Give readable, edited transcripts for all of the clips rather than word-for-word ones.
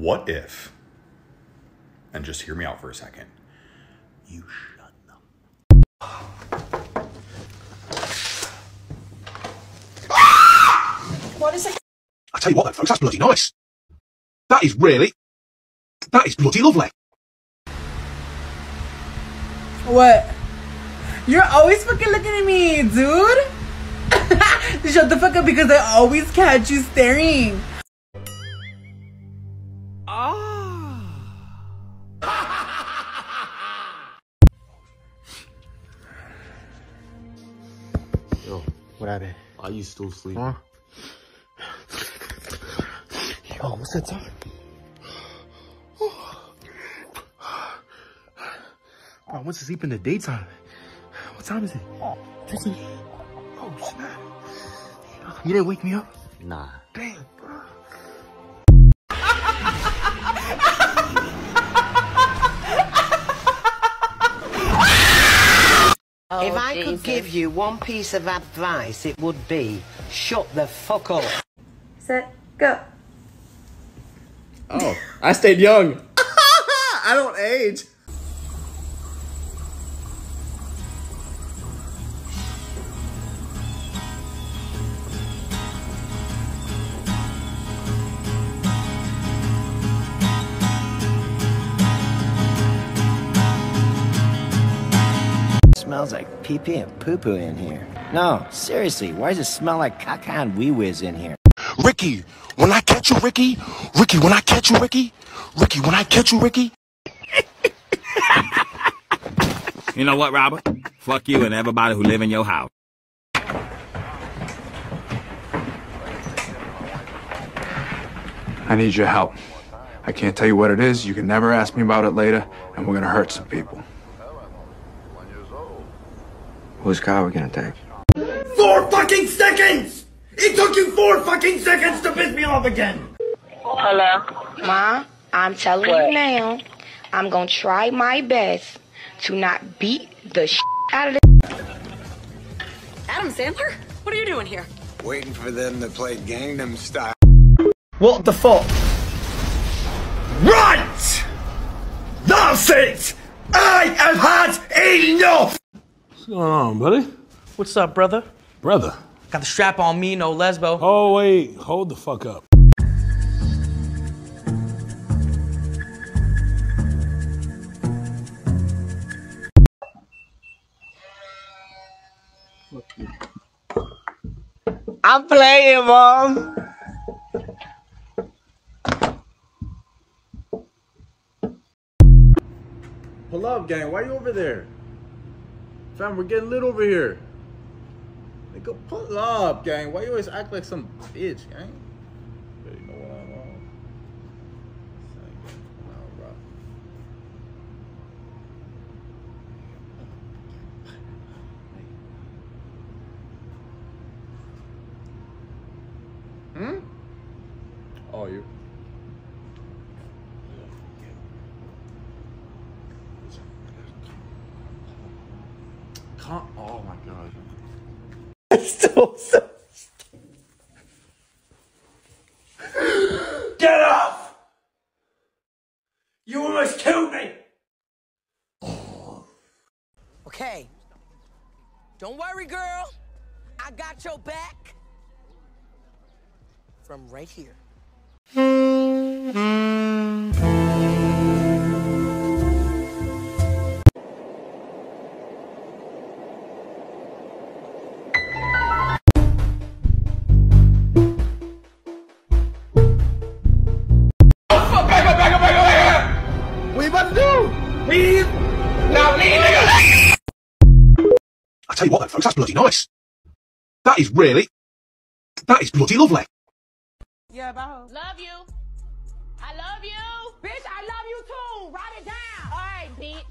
What if, and just hear me out for a second, you shut them. What is it? I tell you what, folks, that's bloody nice. That is bloody lovely. What? You're always fucking looking at me, dude. Shut the fuck up because I always catch you staring. Yo, what happened? Are you still sleeping? Huh? Yo, what's that time? I went to sleep in the daytime. What time is it? Oh, snap. You didn't wake me up? Nah. Damn, bro. If I could give you one piece of advice, it would be, shut the fuck up. Set, go. Oh, I stayed young. I don't age. Smells like pee-pee and poo-poo in here. No, seriously, why does it smell like caca and wee-whiz in here? Ricky, when I catch you, Ricky. Ricky, when I catch you, Ricky. Ricky, when I catch you, Ricky. You know what, Robert? Fuck you and everybody who live in your house. I need your help. I can't tell you what it is. You can never ask me about it later, and we're gonna hurt some people. Whose car are we gonna take? 4 fucking seconds! It took you 4 fucking seconds to piss me off again! Hello? Ma, I'm telling you now, I'm gonna try my best to not beat the shit out of this. Adam Sandler? What are you doing here? Waiting for them to play Gangnam Style. What the fuck? Right! That's it! I have had enough! What's going on, buddy? What's up, brother? Brother. Got the strap on me, no lesbo. Oh, wait. Hold the fuck up. I'm playing, Mom. Pull up, gang. Why you over there? Fam, we're getting lit over here. Nigga, pull up, gang. Why you always act like some bitch, gang? You know what I'm on. Oh, you. Oh my god. Still so. Get off! You almost killed me! Okay. Don't worry, girl. I got your back. From right here. What you about to do? Leave! Now leave, nigga! I tell you what, folks, that's bloody nice. That is bloody lovely. Yeah, bye. Love you. I love you. Bitch, I love you too. Write it down. All right, bitch.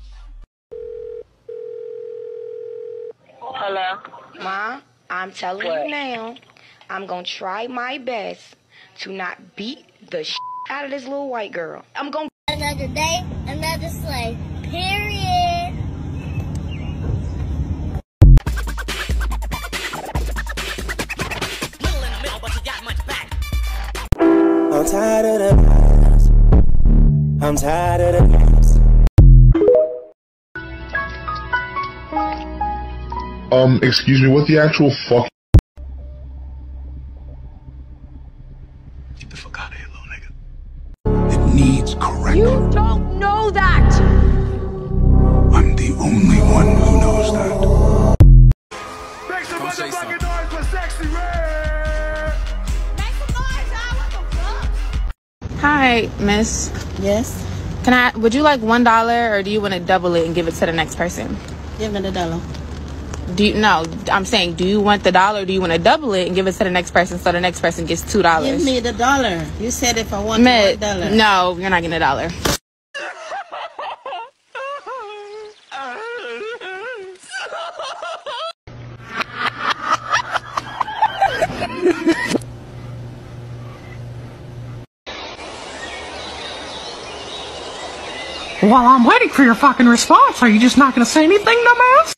Hello? Ma, I'm telling you now, I'm gonna try my best to not beat the shit out of this little white girl. I'm gonna. Another day, another slave. Period. I'm tired of the I'm tired of the games. Excuse me, what the actual fuck? Get the fuck out of here, little nigga. It needs correcting. You don't know that! I'm the only one who knows that. Make some motherfucking noise for Sexy Red! Make some noise, y'all. What the fuck? Hi, miss. Yes? Would you like $1 or do you want to double it and give it to the next person? Give me the dollar. I'm saying, do you want the $1 or do you want to double it and give it to the next person so the next person gets $2? Give me the dollar. You said if I want $1. No, you're not getting $1. While I'm waiting for your fucking response, are you just not gonna say anything, dumbass?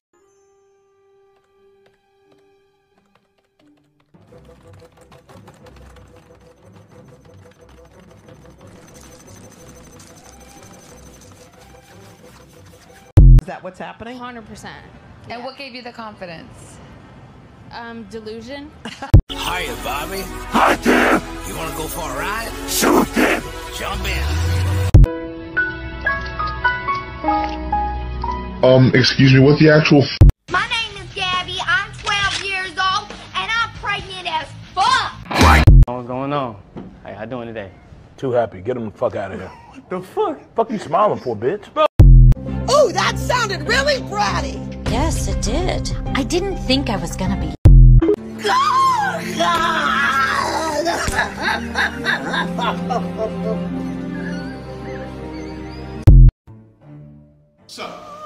Is that what's happening? 100%. And what gave you the confidence? Delusion. Hiya, Bobby. Hi, Tim! You wanna go for a ride? Shoot him! Jump in. Excuse me, what the actual My name is Gabby. I'm 12 years old, and I'm pregnant as fuck. What's going on? How y'all doing today? Too happy. Get him the fuck out of here. What the fuck? Fuck you smiling for, bitch? Ooh, that sounded really bratty. Yes, it did. I didn't think I was gonna be. So,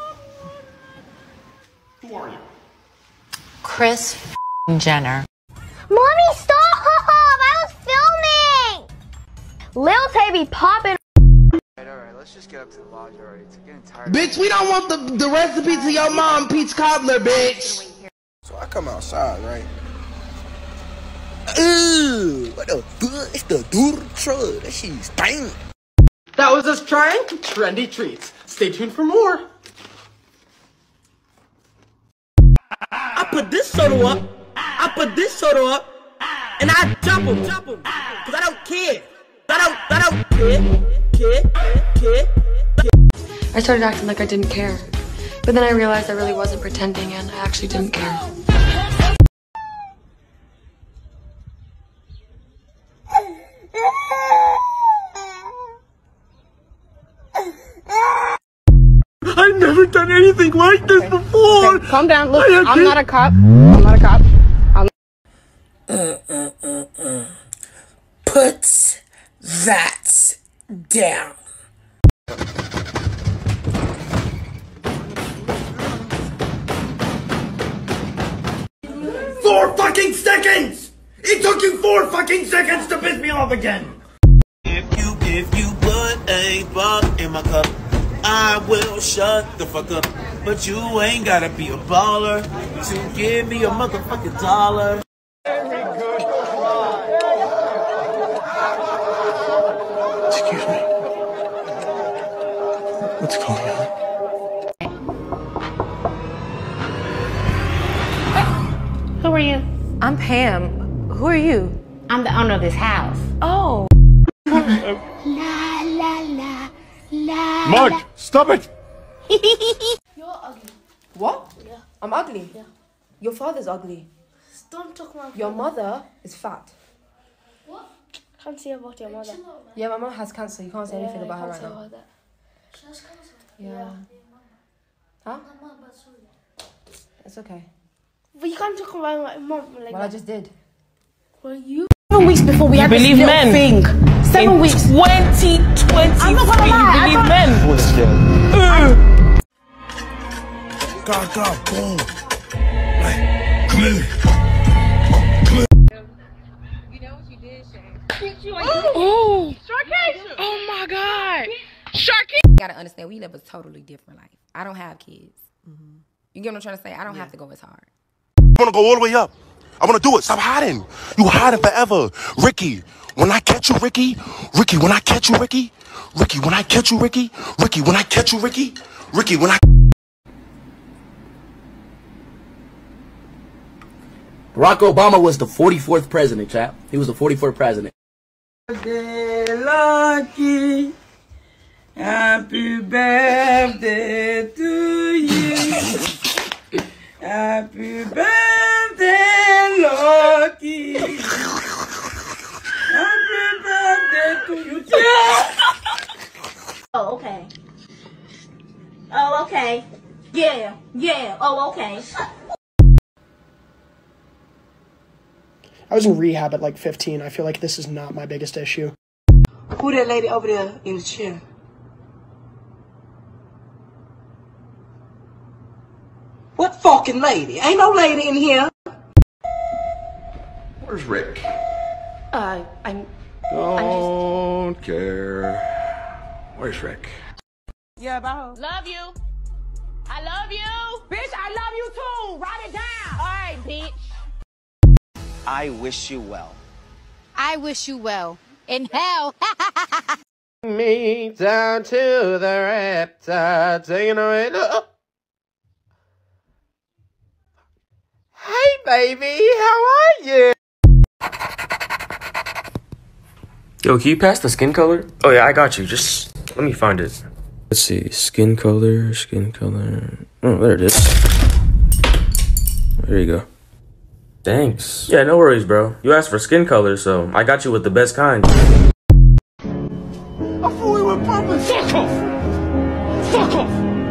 who are you? Kris Jenner. Mommy, stop! I was filming. Lil Tay be popping. Alright, let's just get up to the lodge already. It's getting tired. Bitch, we don't want the recipe to your mom, peach cobbler, bitch. So I come outside, right? Ooh, what the fuck? It's the dude truck. That shit stink. That was us trying trendy treats. Stay tuned for more. I put this soda up, and I jump him, cause I don't care. I don't care. I started acting like I didn't care, but then I realized I really wasn't pretending and I actually didn't care. I've never done anything like this before. Okay, calm down. Look, I'm not a cop. I'm not a cop. Put that down. 4 fucking seconds! It took you 4 fucking seconds to piss me off again. If you put a bug in my cup, I will shut the fuck up. But you ain't gotta be a baller to give me a motherfucking dollar. Excuse me. What's going on? Who are you? I'm Pam. Who are you? I'm the owner of this house. Oh. La la la la. Mark, stop it! You're ugly. What? Yeah. I'm ugly? Yeah. Your father's ugly. Don't talk about Your mother is fat. What? Can't say about your mother. Yeah, my mom has cancer. You can't say anything about her right now. About that. She has cancer. Yeah. Huh? My mom, but sorry. It's okay. But you can't talk about my mom like Well, that. I just did. Well, you. 7 weeks before we had this believe little men? thing. 7 weeks. 2023, I'm not gonna lie, you believe men? God, boom. Come in. Oh, Sharky! oh my God. Sharky! You gotta understand, we live a totally different life. I don't have kids. You get what I'm trying to say? I don't have to go as hard. I wanna go all the way up. I want to do it. Stop hiding. You hiding forever. Ricky, when I catch you, Ricky. Ricky, when I catch you, Ricky. Ricky, when I catch you, Ricky. Ricky, when I catch you, Ricky. Ricky, when I... Barack Obama was the 44th president, chap. He was the 44th president. Lucky, happy birthday to you. Happy birthday, Lucky. Happy birthday to you. Oh, okay. Oh, okay. Yeah, yeah. Oh, okay. I was in rehab at like 15. I feel like this is not my biggest issue. Who that lady over there in the chair? What fucking lady? Ain't no lady in here. Where's Rick? I'm Don't care. Where's Rick? Yeah, bye. Love you. I love you. Bitch, I love you too. Write it down. All right, bitch. I wish you well. I wish you well. In hell. Me down to the raptor, taking away the... Hey, baby, how are you? Yo, can you pass the skin color? Oh, yeah, I got you. Just let me find it. Let's see. Skin color, skin color. Oh, there it is. There you go. Thanks. Yeah, no worries, bro. You asked for skin color, so I got you with the best kind. I thought we were pumping. Fuck off! Fuck off!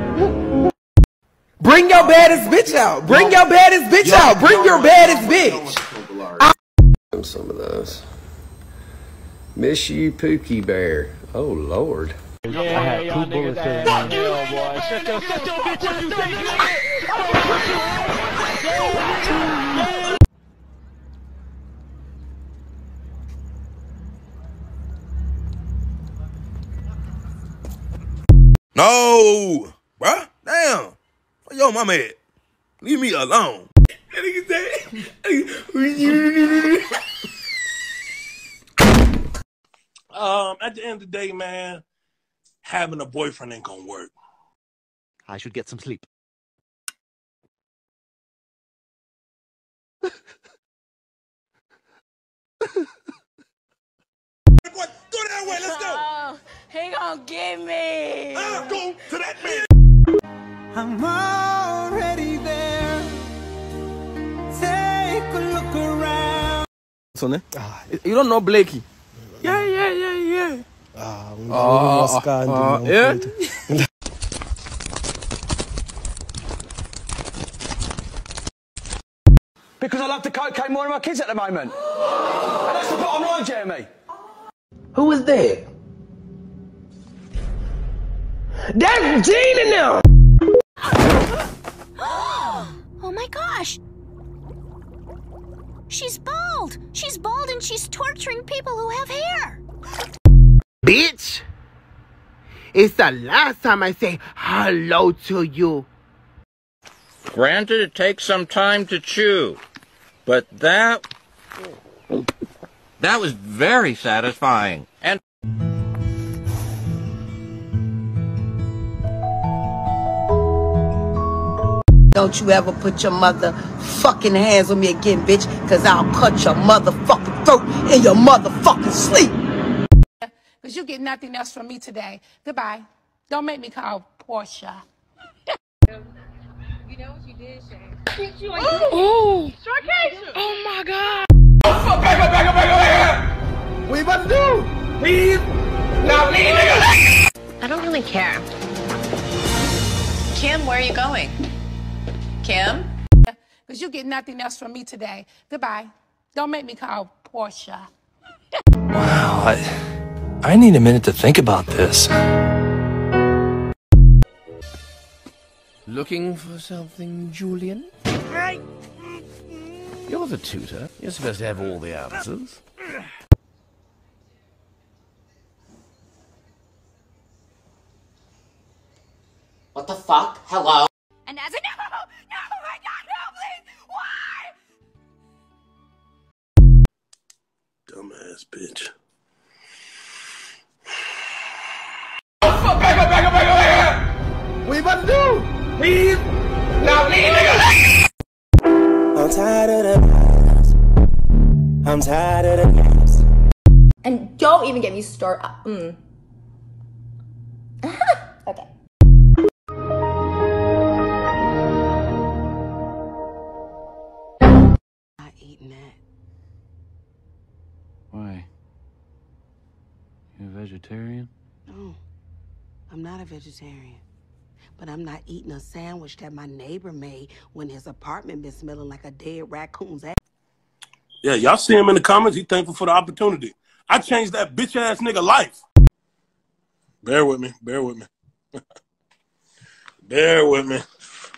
Bring your baddest bitch out. Bring your baddest bitch out. Bring your baddest bitch. Some of those. Miss you, Pookie Bear. Oh, Lord. Yeah, I had 2 bullets in my nail, boy. Shut your bitch up, you No! Bruh, damn. Where your mama at? Leave me alone. At the end of the day, man, having a boyfriend ain't gonna work. I should get some sleep. Go that way, let's go. Oh, he gonna get me. Go to that man. I'm already there. Take a look around. You don't know Blakey? Yeah. Yeah. Because I love the cocaine more than my kids at the moment. And that's the bottom line, Jeremy. Who was that? That's Gene in there! Oh my gosh. She's bald. She's bald and she's torturing people who have hair. Bitch! It's the last time I say hello to you. Granted, it takes some time to chew, but that was very satisfying. And Don't you ever put your motherfucking hands on me again, bitch, because I'll cut your motherfucking throat in your motherfucking sleep. Because you get nothing else from me today. Goodbye. Don't make me call Portia. You know what you did, Shane? Oh! Oh my God! Back up. What you about to do? Leave. Now leave, nigga. I don't really care. Kim, where are you going? Kim? Because you get nothing else from me today. Goodbye. Don't make me call Portia. Wow, I need a minute to think about this. Looking for something, Julian? You're the tutor. You're supposed to have all the answers. What the fuck? Hello? And as a no, my God, no, please, why? What you about to do? Leave. Now leave, nigga. I'm tired of the games. I'm tired of the games. And don't even get me started. Okay. Not eating that. Why? You a vegetarian? No, I'm not a vegetarian. But I'm not eating a sandwich that my neighbor made when his apartment been smelling like a dead raccoon's ass. Yeah, y'all see him in the comments. He thankful for the opportunity. I changed that bitch ass nigga life. Bear with me. Bear with me. Bear with me.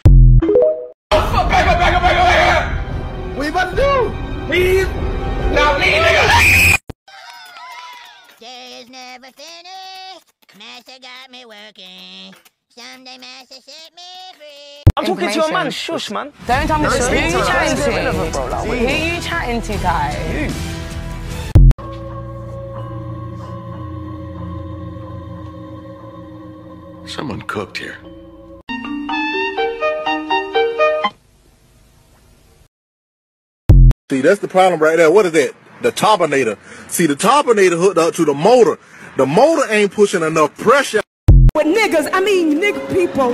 Back up. What you about to do? Leave. Now leave, nigga. Day is never finished. Master got me working. Someday Master set me free. I'm talking to a man, shush, man. Don't tell me to. Who are you chatting to? Who are you chatting to, Ty? Who? Someone cooked here. See, that's the problem right there. What is that? The turbinator. See, the turbinator hooked up to the motor. The motor ain't pushing enough pressure. With niggas, I mean nigga people.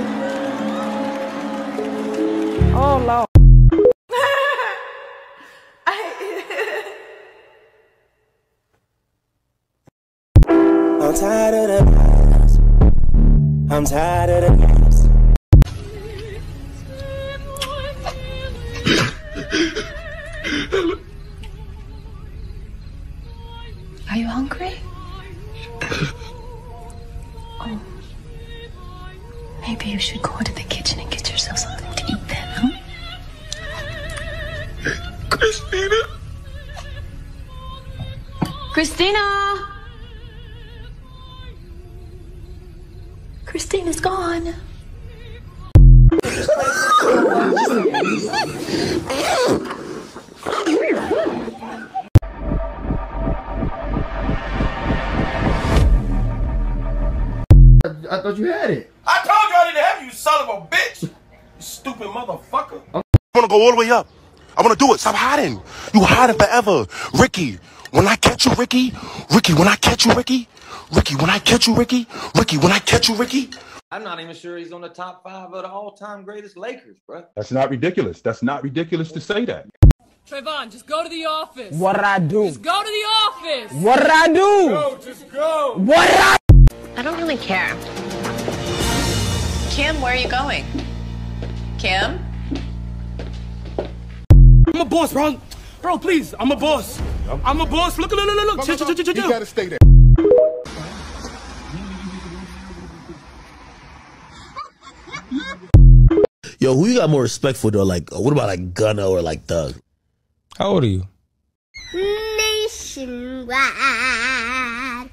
Oh, Lord. I'm tired of the games. I'm tired of the games. Are you hungry? Oh. Maybe you should go to the kitchen and get yourself something to eat then, huh? Christina! Christina! Christina's gone. I thought you had it. I told you I didn't have you, son of a bitch. You stupid motherfucker. I want to go all the way up. I want to do it. Stop hiding. You hiding forever. Ricky, when I catch you, Ricky. Ricky, when I catch you, Ricky. Ricky, when I catch you, Ricky. Ricky, when I catch you, Ricky. I'm not even sure he's on the top 5 of the all-time greatest Lakers, bro. That's not ridiculous. That's not ridiculous to say that. Trayvon, just go to the office. What'd I do? Just go to the office. What'd I do? Go, just go. What'd I? I don't really care. Kim, where are you going? Kim? I'm a boss, bro. Bro, please, I'm a boss. I'm a boss. Look. You gotta stay there. Yo, who you got more respect for though? Like, what about like Gunna or like Thug? How old are you? Nationwide,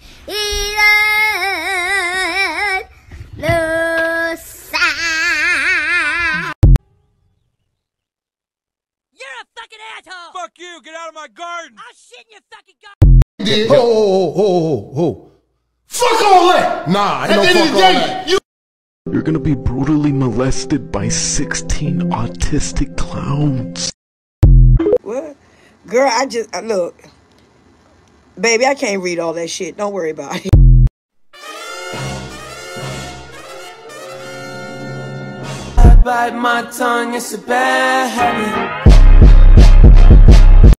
You're a fucking asshole! Fuck you! Get out of my garden! I'll shit in your fucking garden! Ho. Fuck all that! Nah, I don't fuck all that. You're gonna be brutally molested by 16 autistic clowns. What? Girl, I just, look. Baby, I can't read all that shit. Don't worry about it. I bite my tongue, it's a bad habit.